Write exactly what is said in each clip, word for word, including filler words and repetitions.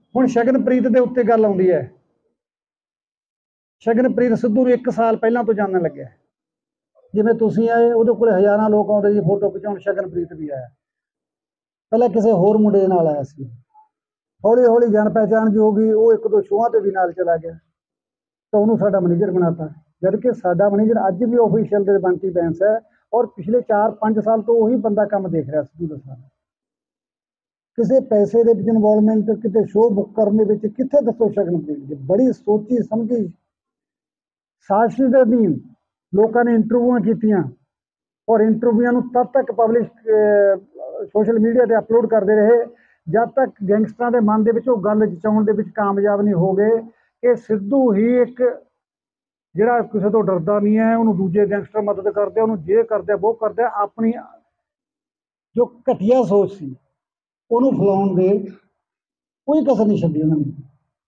ਹੁਣ ਸ਼ਗਨਪ੍ਰੀਤ ਦੇ ਉੱਤੇ ਗੱਲ ਆਉਂਦੀ ਹੈ। ਸ਼ਗਨਪ੍ਰੀਤ ਸਿੱਧੂ ਨੂੰ ਇੱਕ ਸਾਲ ਪਹਿਲਾਂ ਤੋਂ ਜਾਣਨ ਲੱਗਿਆ। ਜਿਵੇਂ ਤੁਸੀਂ ਆਏ, ਉਹਦੇ ਕੋਲ ਹਜ਼ਾਰਾਂ ਲੋਕ ਆਉਂਦੇ ਜੀ ਫੋਟੋ ਖਿਚਾਉਣ, ਸ਼ਗਨਪ੍ਰੀਤ ਵੀ ਆਇਆ। ਪਹਿਲਾਂ ਕਿਸੇ ਹੋਰ ਮੁੰਡੇ ਨਾਲ ਆਇਆ ਸੀ, ਹੌਲੀ ਹੌਲੀ ਜਾਣ ਪਹਿਚਾਣ ਜੋ ਹੋ ਗਈ, ਉਹ ਇੱਕ ਦੋ ਸ਼ੋਆਂ ਤੇ ਵੀ ਨਾਲ ਚਲਾ ਗਿਆ ਤਾਂ ਉਹਨੂੰ ਸਾਡਾ ਮੈਨੇਜਰ ਬਣਾਤਾ। ਜਦ ਕਿ ਸਾਡਾ ਮੈਨੇਜਰ ਅੱਜ ਵੀ ਆਫੀਸ਼ੀਅਲ ਦੇ ਬੰਟੀ ਬੈਂਸ ਹੈ ਔਰ ਪਿਛਲੇ ਚਾਰ ਪੰਜ ਸਾਲ ਤੋਂ ਉਹੀ ਬੰਦਾ ਕੰਮ ਦੇਖ ਰਿਹਾ ਸਿੱਧੂ ਦਾ ਸਾਰਾ। ਕਿਸੇ ਪੈਸੇ ਦੇ ਵਿੱਚ ਇਨਵੋਲਵਮੈਂਟ, ਕਿਤੇ ਸ਼ੋਅ ਬੁੱਕ ਕਰਨ ਦੇ ਵਿੱਚ ਕਿੱਥੇ ਦੱਸੋ ਸ਼ਗਨਪ੍ਰੀਤ ਦੀ? ਬੜੀ ਸੋਚੀ ਸਮਝੀ ਸਾਜ਼ਿਸ਼ ਦੇ ਅਧੀਨ ਲੋਕਾਂ ਨੇ ਇੰਟਰਵਿਊਆਂ ਕੀਤੀਆਂ ਔਰ ਇੰਟਰਵਿਊਆਂ ਨੂੰ ਤਦ ਤੱਕ ਪਬਲਿਸ਼ ਸੋਸ਼ਲ ਮੀਡੀਆ ਤੇ ਅਪਲੋਡ ਕਰਦੇ ਰਹੇ ਜਦ ਤੱਕ ਗੈਂਗਸਟਰਾਂ ਦੇ ਮਨ ਦੇ ਵਿੱਚ ਉਹ ਗੱਲ ਜਚਾਉਣ ਦੇ ਵਿੱਚ ਕਾਮਯਾਬ ਨਹੀਂ ਹੋ ਗਏ ਕਿ ਸਿੱਧੂ ਹੀ ਇੱਕ ਜਿਹੜਾ ਕਿਸੇ ਤੋਂ ਡਰਦਾ ਨਹੀਂ ਹੈ, ਉਹਨੂੰ ਦੂਜੇ ਗੈਂਗਸਟਰ ਮਦਦ ਕਰਦੇ, ਉਹਨੂੰ ਜੇ ਕਰਦੇ ਉਹ ਕਰਦੇ, ਆਪਣੀ ਜੋ ਘਟੀਆ ਸੋਚ ਸੀ ਉਹਨੂੰ ਫੈਲਾਉਣ ਦੇ ਕੋਈ ਕਸਰ ਨਹੀਂ ਛੱਡੀ ਉਹਨਾਂ ਨੇ।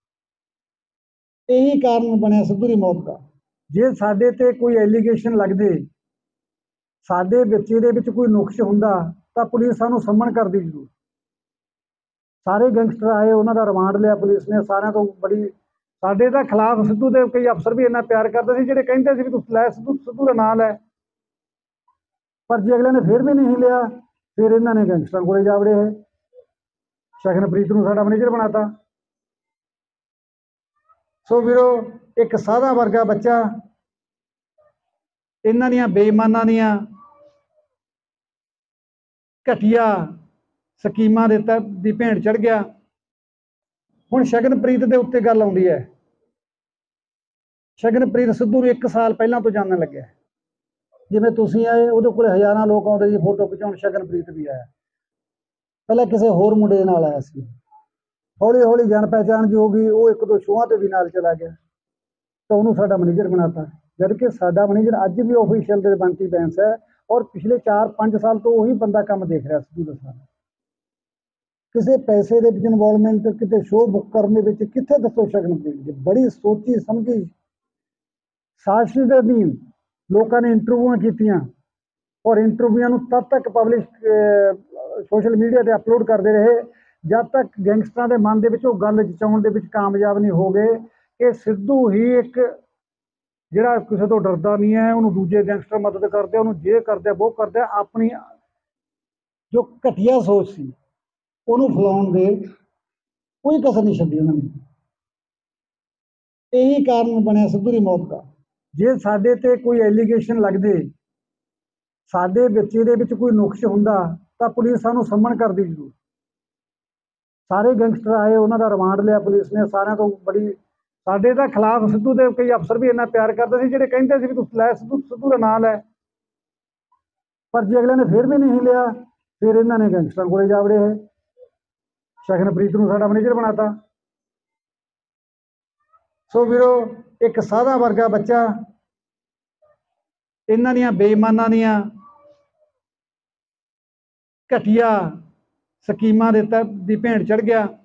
ਇਹੀ ਕਾਰਨ ਬਣਿਆ ਸਿੱਧੂ ਦੀ ਮੌਤ ਦਾ। ਜੇ ਸਾਡੇ ਤੇ ਕੋਈ ਐਲੀਗੇਸ਼ਨ ਲੱਗਦੇ, ਸਾਡੇ ਬੱਚੇ ਦੇ ਵਿੱਚ ਕੋਈ ਨੁਕਸ ਹੁੰਦਾ ਤਾਂ ਪੁਲਿਸ ਸਾਨੂੰ ਸੰਮਨ ਕਰਦੀ ਜ਼ਰੂਰ। ਸਾਰੇ ਗੈਂਗਸਟਰ ਆਏ, ਉਹਨਾਂ ਦਾ ਰਿਮਾਂਡ ਲਿਆ ਪੁਲਿਸ ਨੇ, ਸਾਰਿਆਂ ਤੋਂ ਬੜੀ ਸਾਡੇ ਦਾ ਖਿਲਾਫ ਸਿੱਧੂ ਦੇ ਕਈ ਅਫਸਰ ਵੀ ਇੰਨਾ ਪਿਆਰ ਕਰਦੇ ਸੀ ਜਿਹੜੇ ਕਹਿੰਦੇ ਸੀ ਵੀ ਤੁਸੀਂ ਲੈ ਸਿੱਧੂ ਸਿੱਧੂ ਦਾ ਨਾਂ ਲੈ, ਪਰ ਜੇ ਅਗਲੇ ਨੇ ਫਿਰ ਵੀ ਨਹੀਂ ਲਿਆ, ਫਿਰ ਇਹਨਾਂ ਨੇ ਗੈਂਗਸਟਰਾਂ ਕੋਲੇ ਜਾ ਵੜੇ ਹੈ। ਸ਼ਗਨਪ੍ਰੀਤ ਨੂੰ ਸਾਡਾ ਮੈਨੇਜਰ ਬਣਾਤਾ। ਸੋ ਵੀਰੋ, ਇੱਕ ਸਾਦਾ ਵਰਗਾ ਬੱਚਾ ਇਹਨਾਂ ਦੀਆਂ ਬੇਈਮਾਨਾਂ ਦੀਆਂ ਘਟੀਆ ਸਕੀਮਾਂ ਦੇ ਤਹਿਤ ਦੀ ਭੇਂਟ ਚੜ੍ਹ ਗਿਆ। ਹੁਣ ਸ਼ਗਨਪ੍ਰੀਤ ਦੇ ਉੱਤੇ ਗੱਲ ਆਉਂਦੀ ਹੈ। ਸ਼ਗਨਪ੍ਰੀਤ ਸਿੱਧੂ ਨੂੰ ਇੱਕ ਸਾਲ ਪਹਿਲਾਂ ਤੋਂ ਜਾਣਨ ਲੱਗਿਆ। ਜਿਵੇਂ ਤੁਸੀਂ ਆਏ, ਉਹਦੇ ਕੋਲ ਹਜ਼ਾਰਾਂ ਲੋਕ ਆਉਂਦੇ ਜੀ ਫੋਟੋ ਖਿਚਾਉਣ, ਸ਼ਗਨਪ੍ਰੀਤ ਵੀ ਆਇਆ। ਪਹਿਲਾਂ ਕਿਸੇ ਹੋਰ ਮੁੰਡੇ ਨਾਲ ਆਇਆ ਸੀ, ਹੌਲੀ ਹੌਲੀ ਜਾਣ ਪਹਿਚਾਣ ਜੋ ਹੋ ਗਈ, ਉਹ ਇੱਕ ਦੋ ਸ਼ੋਆਂ ਤੇ ਵੀ ਨਾਲ ਚਲਾ ਗਿਆ ਤਾਂ ਉਹਨੂੰ ਸਾਡਾ ਮੈਨੇਜਰ ਬਣਾਤਾ। ਜਦ ਕਿ ਸਾਡਾ ਮੈਨੇਜਰ ਅੱਜ ਵੀ ਆਫੀਸ਼ੀਅਲ ਦੇ ਬੰਟੀ ਬੈਂਸ ਹੈ ਔਰ ਪਿਛਲੇ ਚਾਰ ਪੰਜ ਸਾਲ ਤੋਂ ਉਹੀ ਬੰਦਾ ਕੰਮ ਦੇਖ ਰਿਹਾ ਸਿੱਧੂ ਦਾ ਸਾਰਾ। ਕਿਸੇ ਪੈਸੇ ਦੇ ਵਿੱਚ ਇਨਵੋਲਵਮੈਂਟ, ਕਿਤੇ ਸ਼ੋਅ ਬੁੱਕ ਕਰਨ ਦੇ ਵਿੱਚ ਕਿੱਥੇ ਦੱਸੋ ਸ਼ਗਨਪ੍ਰੀਤ ਦੀ? ਬੜੀ ਸੋਚੀ ਸਮਝੀ ਸਾਜ਼ਿਸ਼ ਦੇ ਅਧੀਨ ਲੋਕਾਂ ਨੇ ਇੰਟਰਵਿਊਆਂ ਕੀਤੀਆਂ ਔਰ ਇੰਟਰਵਿਊਆਂ ਨੂੰ ਤਦ ਤੱਕ ਪਬਲਿਸ਼ ਸੋਸ਼ਲ ਮੀਡੀਆ ਤੇ ਅਪਲੋਡ ਕਰਦੇ ਰਹੇ ਜਦ ਤੱਕ ਗੈਂਗਸਟਰਾਂ ਦੇ ਮਨ ਦੇ ਵਿੱਚ ਉਹ ਗੱਲ ਜਚਾਉਣ ਦੇ ਵਿੱਚ ਕਾਮਯਾਬ ਨਹੀਂ ਹੋ ਗਏ ਕਿ ਸਿੱਧੂ ਹੀ ਇੱਕ ਜਿਹੜਾ ਕਿਸੇ ਤੋਂ ਡਰਦਾ ਨਹੀਂ ਹੈ, ਉਹਨੂੰ ਦੂਜੇ ਗੈਂਗਸਟਰ ਮਦਦ ਕਰਦੇ, ਉਹਨੂੰ ਜੇ ਕਰਦੇ ਉਹ ਕਰਦੇ, ਆਪਣੀ ਜੋ ਘਟੀਆ ਸੋਚ ਸੀ ਉਹਨੂੰ ਫੈਲਾਉਣ ਦੇ ਕੋਈ ਕਸਰ ਨਹੀਂ ਛੱਡੀ ਉਹਨਾਂ ਨੇ। ਇਹੀ ਕਾਰਨ ਬਣਿਆ ਸਿੱਧੂ ਦੀ ਮੌਤ ਦਾ। ਜੇ ਸਾਡੇ ਤੇ ਕੋਈ ਐਲੀਗੇਸ਼ਨ ਲੱਗਦੇ, ਸਾਡੇ ਬੱਚੇ ਦੇ ਵਿੱਚ ਕੋਈ ਨੁਕਸ ਹੁੰਦਾ ਤਾਂ ਪੁਲਿਸ ਸਾਨੂੰ ਸੰਮਨ ਕਰਦੀ ਜ਼ਰੂਰ। ਸਾਰੇ ਗੈਂਗਸਟਰ ਆਏ, ਉਹਨਾਂ ਦਾ ਰਿਮਾਂਡ ਲਿਆ ਪੁਲਿਸ ਨੇ, ਸਾਰਿਆਂ ਤੋਂ ਬੜੀ ਸਾਡੇ ਦਾ ਖਿਲਾਫ ਸਿੱਧੂ ਦੇ ਕਈ ਅਫਸਰ ਵੀ ਇੰਨਾ ਪਿਆਰ ਕਰਦੇ ਸੀ ਜਿਹੜੇ ਕਹਿੰਦੇ ਸੀ ਵੀ ਤੁਸੀਂ ਲੈ ਸਿੱਧੂ ਸਿੱਧੂ ਦਾ ਨਾਂ ਲੈ, ਪਰ ਜੇ ਅਗਲੇ ਨੇ ਫਿਰ ਵੀ ਨਹੀਂ ਲਿਆ, ਫਿਰ ਇਹਨਾਂ ਨੇ ਗੈਂਗਸਟਰਾਂ ਕੋਲੇ ਜਾ ਵੜੇ ਹੈ। ਸ਼ਗਨਪ੍ਰੀਤ ਨੂੰ ਸਾਡਾ ਮੈਨੇਜਰ ਬਣਾਤਾ। ਸੋ ਵੀਰੋ, ਇੱਕ ਸਾਦਾ ਵਰਗਾ ਬੱਚਾ ਇਹਨਾਂ ਦੀਆਂ ਬੇਈਮਾਨਾਂ ਦੀਆਂ ਘਟੀਆ ਸਕੀਮਾਂ ਦੇ ਤਹਿਤ ਦੀ ਭੇਂਟ ਚੜ੍ਹ ਗਿਆ।